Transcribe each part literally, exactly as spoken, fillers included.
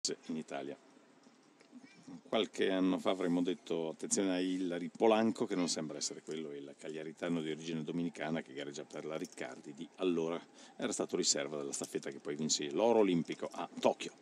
in Italia. Qualche anno fa avremmo detto attenzione a Ilari Polanco, che non sembra essere quello, il cagliaritano di origine dominicana che gareggia per la Riccardi di allora, era stato riserva della staffetta che poi vinse l'oro olimpico a Tokyo.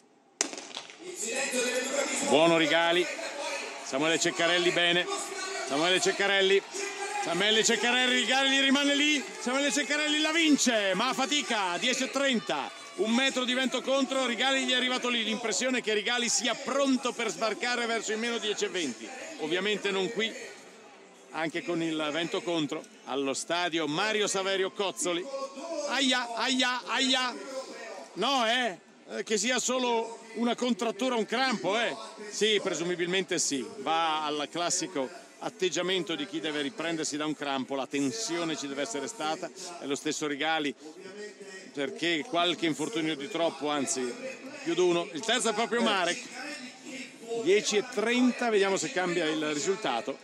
Buono Rigali, Samuele Ceccarelli bene, Samuele Ceccarelli, Samuele Ceccarelli, Rigali rimane lì, Samuele Ceccarelli la vince, ma a fatica, dieci e trenta. Un metro di vento contro, Rigali gli è arrivato lì, l'impressione è che Rigali sia pronto per sbarcare verso i meno dieci e venti, ovviamente non qui, anche con il vento contro, allo stadio Mario Saverio Cozzoli. Aia, aia, aia, no eh, che sia solo una contrattura, un crampo eh, sì, presumibilmente sì, va al classico atteggiamento di chi deve riprendersi da un crampo, la tensione ci deve essere stata, è lo stesso Rigali, perché qualche infortunio di troppo, anzi più di uno. Il terzo è proprio Marek, dieci e trenta, vediamo se cambia il risultato.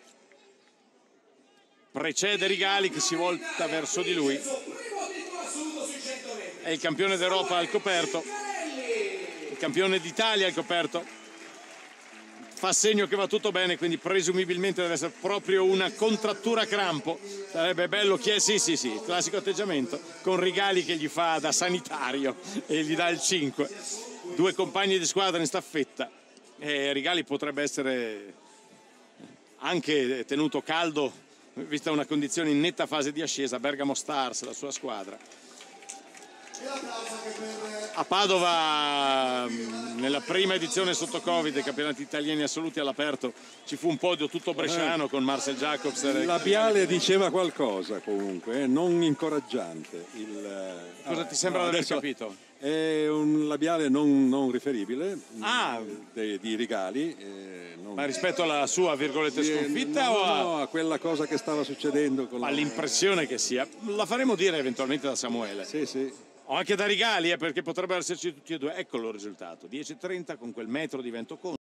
Precede Rigali che si volta verso di lui, è il campione d'Europa al coperto, il campione d'Italia al coperto, fa segno che va tutto bene, quindi presumibilmente deve essere proprio una contrattura a crampo. Sarebbe bello chi è, sì sì sì, classico atteggiamento, con Rigali che gli fa da sanitario e gli dà il cinque. Due compagni di squadra in staffetta e Rigali potrebbe essere anche tenuto caldo, vista una condizione in netta fase di ascesa. Bergamo Stars, la sua squadra. A Padova, nella prima edizione sotto Covid dei campionati italiani assoluti all'aperto, ci fu un podio tutto bresciano con Marcel Jacobs. Il labiale diceva qualcosa comunque, eh, non incoraggiante. Il, Cosa ah, ti sembra no, di aver capito? È un labiale non, non riferibile, ah. di, di Rigali. Eh, non... Ma rispetto alla sua, virgolette, sconfitta? No, o a... no, a quella cosa che stava succedendo. Con la... l'impressione che sia. La faremo dire eventualmente da Samuele. Sì, sì. O anche da Rigali, eh, perché potrebbero esserci tutti e due. Eccolo il risultato, dieci e trenta con quel metro di vento contro.